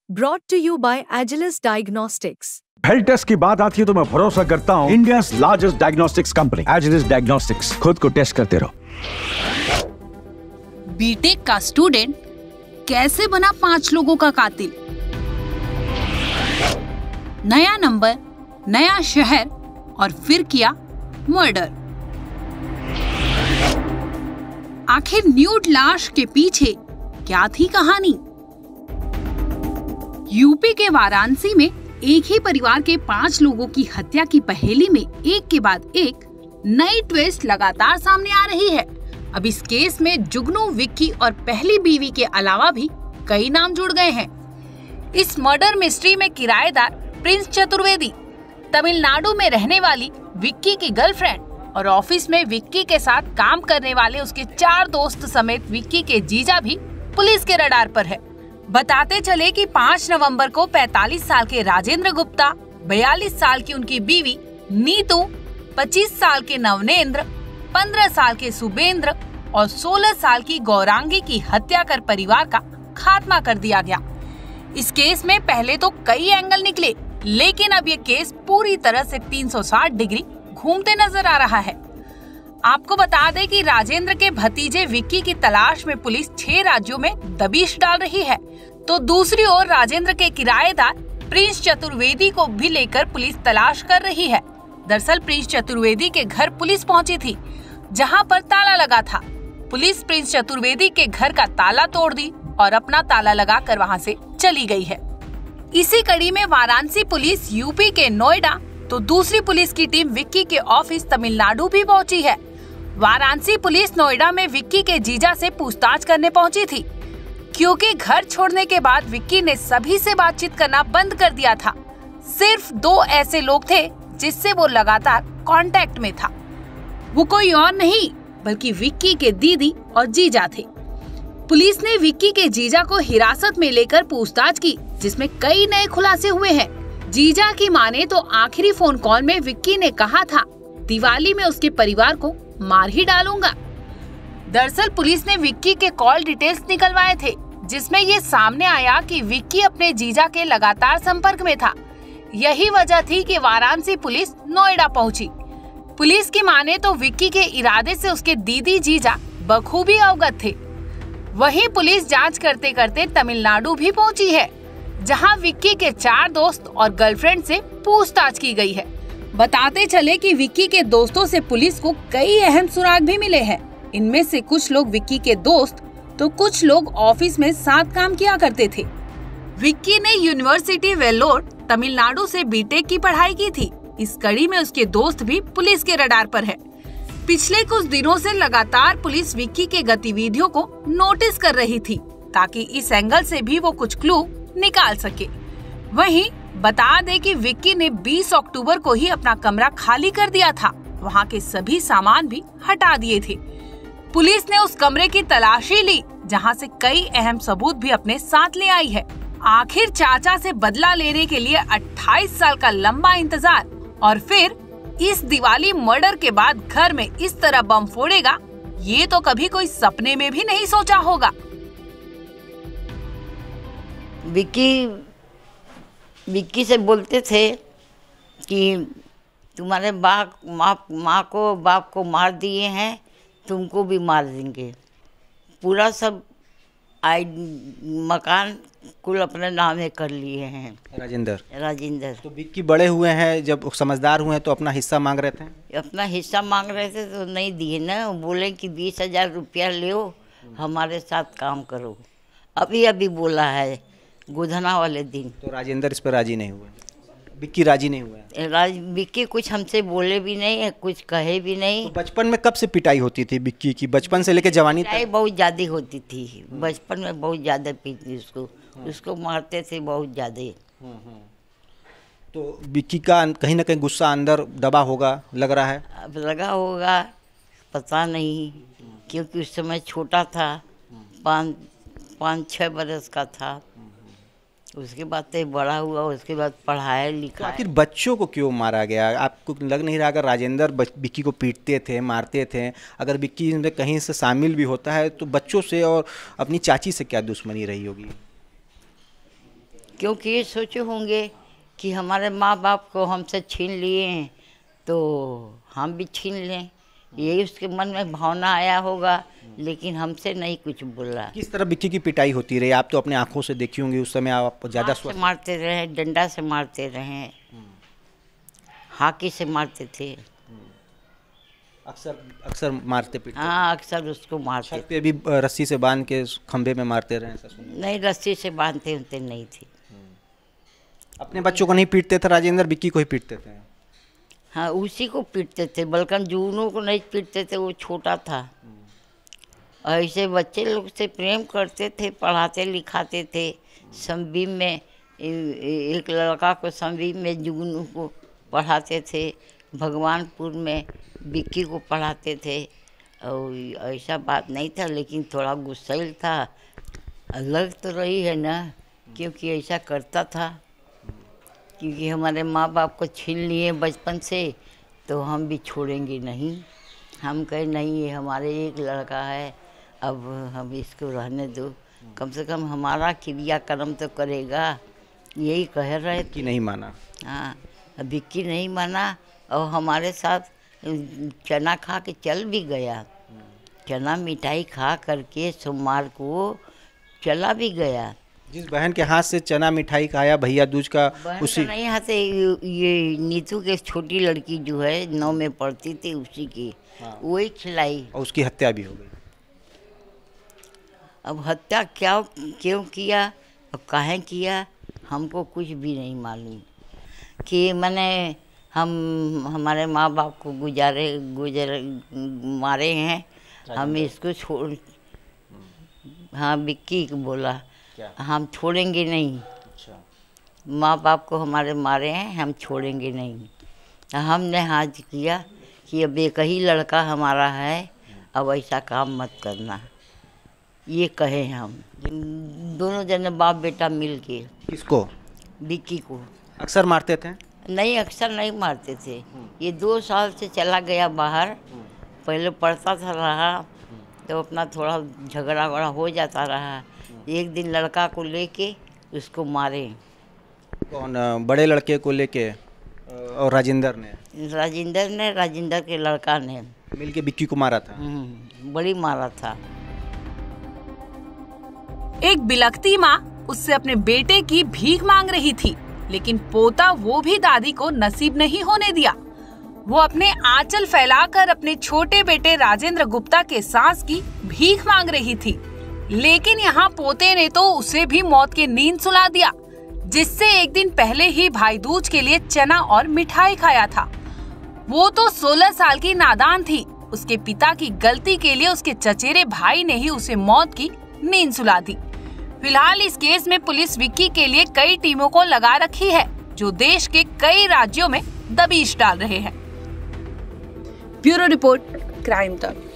Brought to you by Agilus Diagnostics. Health test की बात आती है तो मैं भरोसा करता हूँ India's largest diagnostics company Agilus diagnostics. खुद को टेस्ट करते रहो। बीटेक का स्टूडेंट कैसे बना 5 लोगों का कातिल? नया नंबर, नया शहर और फिर किया मर्डर। आखिर न्यूड लाश के पीछे क्या थी कहानी? यूपी के वाराणसी में एक ही परिवार के 5 लोगों की हत्या की पहेली में एक के बाद एक नई ट्विस्ट लगातार सामने आ रही है। अब इस केस में जुगनू, विक्की और पहली बीवी के अलावा भी कई नाम जुड़ गए हैं। इस मर्डर मिस्ट्री में किराएदार प्रिंस चतुर्वेदी, तमिलनाडु में रहने वाली विक्की की गर्लफ्रेंड और ऑफिस में विक्की के साथ काम करने वाले उसके 4 दोस्त समेत विक्की के जीजा भी पुलिस के रडार पर है। बताते चले कि 5 नवंबर को 45 साल के राजेंद्र गुप्ता, 42 साल की उनकी बीवी नीतू, 25 साल के नवनेंद्र, 15 साल के सुबेंद्र और 16 साल की गौरांगी की हत्या कर परिवार का खात्मा कर दिया गया। इस केस में पहले तो कई एंगल निकले, लेकिन अब ये केस पूरी तरह से 360 डिग्री घूमते नजर आ रहा है। आपको बता दें कि राजेंद्र के भतीजे विक्की की तलाश में पुलिस 6 राज्यों में दबिश डाल रही है, तो दूसरी ओर राजेंद्र के किराएदार प्रिंस चतुर्वेदी को भी लेकर पुलिस तलाश कर रही है। दरअसल प्रिंस चतुर्वेदी के घर पुलिस पहुंची थी, जहां पर ताला लगा था। पुलिस प्रिंस चतुर्वेदी के घर का ताला तोड़ दी और अपना ताला लगाकर वहां से चली गई है। इसी कड़ी में वाराणसी पुलिस यूपी के नोएडा तो दूसरी पुलिस की टीम विक्की के ऑफिस तमिलनाडु भी पहुंची है। वाराणसी पुलिस नोएडा में विक्की के जीजा से पूछताछ करने पहुंची थी, क्योंकि घर छोड़ने के बाद विक्की ने सभी से बातचीत करना बंद कर दिया था। सिर्फ 2 ऐसे लोग थे जिससे वो लगातार कांटेक्ट में था। वो कोई और नहीं बल्कि विक्की के दीदी और जीजा थे। पुलिस ने विक्की के जीजा को हिरासत में लेकर पूछताछ की, जिसमें कई नए खुलासे हुए हैं। जीजा की माने तो आखिरी फोन कॉल में विक्की ने कहा था, दिवाली में उसके परिवार को मार ही डालूंगा। दरअसल पुलिस ने विक्की के कॉल डिटेल्स निकलवाए थे, जिसमें ये सामने आया कि विक्की अपने जीजा के लगातार संपर्क में था। यही वजह थी कि वाराणसी पुलिस नोएडा पहुंची। पुलिस की माने तो विक्की के इरादे से उसके दीदी जीजा बखूबी अवगत थे। वहीं पुलिस जांच करते करते तमिलनाडु भी पहुंची है, जहां विक्की के 4 दोस्त और गर्लफ्रेंड से पूछताछ की गई है। बताते चले कि विक्की के दोस्तों से पुलिस को कई अहम सुराग भी मिले हैं। इनमें से कुछ लोग विक्की के दोस्त तो कुछ लोग ऑफिस में साथ काम किया करते थे। विक्की ने यूनिवर्सिटी वेल्लोर तमिलनाडु से बीटेक की पढ़ाई की थी। इस कड़ी में उसके दोस्त भी पुलिस के रडार पर है। पिछले कुछ दिनों से लगातार पुलिस विक्की के गतिविधियों को नोटिस कर रही थी, ताकि इस एंगल से भी वो कुछ क्लू निकाल सके। वहीं बता दे कि विक्की ने 20 अक्टूबर को ही अपना कमरा खाली कर दिया था। वहाँ के सभी सामान भी हटा दिए थे। पुलिस ने उस कमरे की तलाशी ली, जहाँ से कई अहम सबूत भी अपने साथ ले आई है। आखिर चाचा से बदला लेने के लिए 28 साल का लंबा इंतजार और फिर इस दिवाली मर्डर के बाद घर में इस तरह बम फोड़ेगा, ये तो कभी कोई सपने में भी नहीं सोचा होगा। विक्की से बोलते थे कि तुम्हारे माँ को बाप को मार दिए हैं, तुमको भी मार देंगे। पूरा सब मकान कुल अपने नाम में कर लिए हैं। राजेंद्र तो विक्की बड़े हुए हैं, जब समझदार हुए हैं तो अपना हिस्सा मांग रहे थे। अपना हिस्सा मांग रहे थे तो नहीं दिए ना। बोले कि 20,000 रुपया लो, हमारे साथ काम करो। अभी बोला है गोधना वाले दिन। तो राजेंद्र इस पर राजी नहीं हुए, विक्की राजी नहीं हुआ। विक्की कुछ हमसे बोले भी नहीं, कुछ कहे भी नहीं। तो बचपन में कब से पिटाई होती थी विक्की की? बचपन से लेकर जवानी तक बहुत ज़्यादा होती थी। बचपन में बहुत ज़्यादा पीती उसको मारते थे बहुत ज़्यादा। तो विक्की का कहीं ना कहीं गुस्सा अंदर दबा होगा, लग रहा है। अब लगा होगा, पता नहीं, क्योंकि उस समय छोटा था, 5-6 बरस का था। उसके बाद तो बड़ा हुआ, उसके बाद पढ़ाया लिखा। आखिर बच्चों को क्यों मारा गया? आपको लग नहीं रहा अगर राजेंद्र विक्की को पीटते थे, मारते थे, अगर विक्की इनमें कहीं से शामिल भी होता है तो बच्चों से और अपनी चाची से क्या दुश्मनी रही होगी? क्योंकि ये सोचे होंगे कि हमारे माँ बाप को हमसे छीन लिए हैं तो हम भी छीन लें, यही उसके मन में भावना आया होगा, लेकिन हमसे नहीं कुछ बोला। किस तरह विक्की की पिटाई होती रही? आप तो अपने आंखों से देखी होंगी, उस समय आप ज़्यादा हाथ से मारते रहे, डंडा से मारते रहे, हाकी से मारते थे, अक्सर मारते पीटते? हाँ, अक्सर उसको मारते। छत पे भी रस्सी से बांध के खंभे में मारते रहे? ऐसा सुना? नहीं, रस्सी से बांधते होते नहीं थे। अपने बच्चों को नहीं पीटते थे राजेंद्र, विक्की को ही पीटते थे? हाँ, उसी को पीटते थे, बल्कि जुगनू को नहीं पीटते थे, वो छोटा था। ऐसे बच्चे लोग से प्रेम करते थे, पढ़ाते लिखाते थे। संबीम में एक लड़का को संबीम में जुगनू को पढ़ाते थे, भगवानपुर में विक्की को पढ़ाते थे। और ऐसा बात नहीं था, लेकिन थोड़ा गुस्सैल था। लग तो रही है ना, क्योंकि ऐसा करता था, क्योंकि हमारे माँ बाप को छीन लिए बचपन से, तो हम भी छोड़ेंगे नहीं। हम कहे नहीं, ये हमारे एक लड़का है, अब हम इसको रहने दो, कम से कम हमारा क्रियाक्रम तो करेगा, यही कह रहे थे। कि नहीं माना? हाँ, विक्की नहीं माना और हमारे साथ चना खा के चल भी गया। चना मिठाई खा करके सोमवार को चला भी गया। जिस बहन के हाथ से चना मिठाई खाया भैया दूज का, उसी नहीं हाथ ये नीतू के छोटी लड़की जो है 9 में पढ़ती थी, उसी की वही खिलाई। और उसकी हत्या भी हो गई। अब हत्या क्या क्यों किया और काहे किया, हमको कुछ भी नहीं मालूम। कि मैंने हमारे माँ बाप को मारे हैं, हम इसको छोड़, हाँ, विक्की को बोला हम छोड़ेंगे नहीं। अच्छा। माँ बाप को हमारे मारे हैं, हम छोड़ेंगे नहीं। हमने हाथ किया कि अब एक ही लड़का हमारा है, अब ऐसा काम मत करना, ये कहे हम। दोनों जने बाप बेटा मिल के। किसको? विक्की को। अक्सर मारते थे? नहीं, अक्सर नहीं मारते थे। ये 2 साल से चला गया बाहर, पहले पढ़ता था रहा, तो अपना थोड़ा झगड़ा वगड़ा हो जाता रहा। एक दिन लड़का को लेके उसको मारे। कौन? बड़े लड़के को लेके? और राजेंद्र के लड़का ने मिलके विक्की को मारा था? बड़ी मारा था। एक बिलखती माँ उससे अपने बेटे की भीख मांग रही थी, लेकिन पोता वो भी दादी को नसीब नहीं होने दिया। वो अपने आंचल फैलाकर अपने छोटे बेटे राजेंद्र गुप्ता के सांस की भीख मांग रही थी, लेकिन यहाँ पोते ने तो उसे भी मौत की नींद सुला दिया, जिससे एक दिन पहले ही भाई दूज के लिए चना और मिठाई खाया था। वो तो 16 साल की नादान थी। उसके पिता की गलती के लिए उसके चचेरे भाई ने ही उसे मौत की नींद सुला दी। फिलहाल इस केस में पुलिस विक्की के लिए कई टीमों को लगा रखी है, जो देश के कई राज्यों में दबिश डाल रहे हैं। Bureau report, crime time.